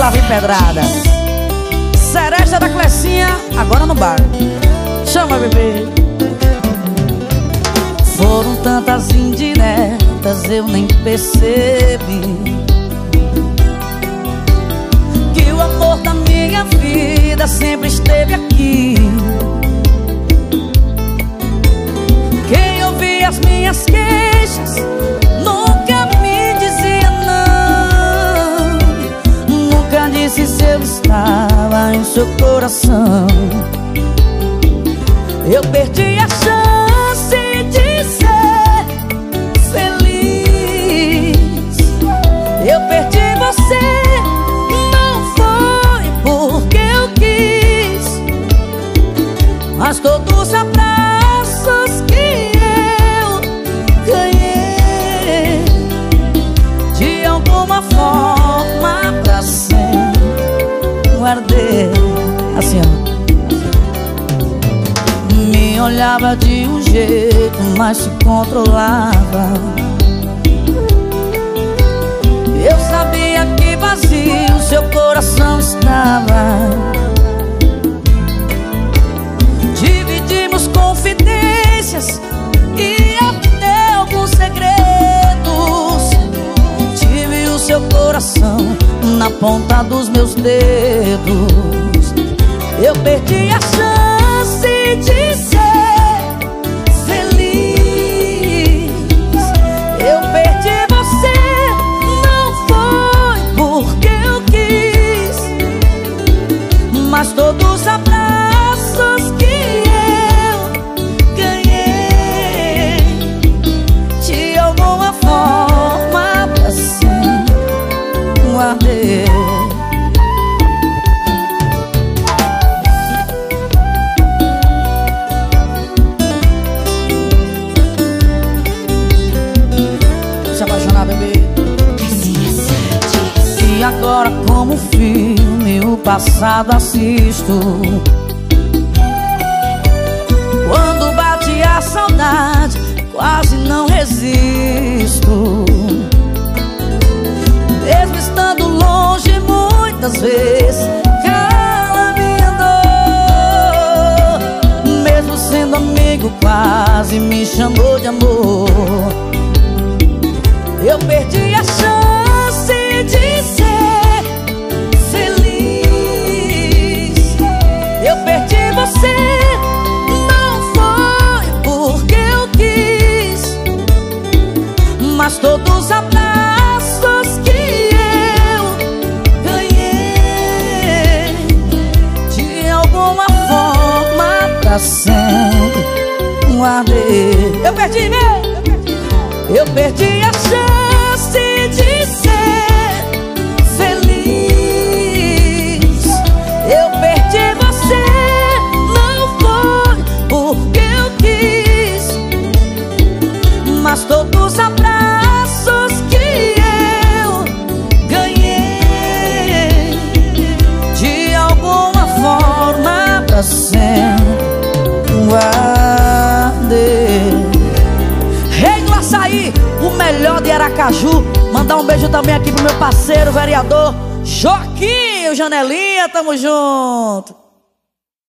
lá vem pedrada. Seresta da Clecinha, agora no bar. Chama, bebê. Foram tantas indiretas, eu nem percebi que o amor da minha vida sempre esteve aqui. Quem ouvia as minhas queixas nunca me dizia não, nunca disse se eu estava em seu coração. Eu perdi a chance de ser feliz. Eu perdi você, não foi porque eu quis, mas todos os abraços que eu ganhei, de alguma forma pra sempre guardei. Assim, ó. Me olhava de um jeito, mas se controlava. Eu sabia que vazio seu coração estava. Dividimos confidências e até alguns segredos. Tive o seu coração na ponta dos meus dedos. Eu perdi a chance de ser feliz. Eu perdi você, não foi porque eu quis, mas todos os abraços que eu ganhei, de alguma forma pra sempre guardei. Se apaixonar, bebê. E agora, como filme, o passado assisto. Quando bate a saudade, quase não resisto. Mesmo estando longe, muitas vezes cala minha dor. Mesmo sendo amigo, quase me chamou de amor. Eu perdi a chance de ser feliz. Eu perdi você, não foi porque eu quis, mas todos os abraços que eu ganhei, de alguma forma pra sempre guardei. Eu perdi, meu! Eu perdi a chance de ser feliz. Eu perdi você, não foi porque eu quis, mas todos os abraços que eu ganhei, de alguma forma pra sempre guardei. Açaí, o melhor de Aracaju. Mandar um beijo também aqui pro meu parceiro, vereador Joaquim, o Janelinha, tamo junto.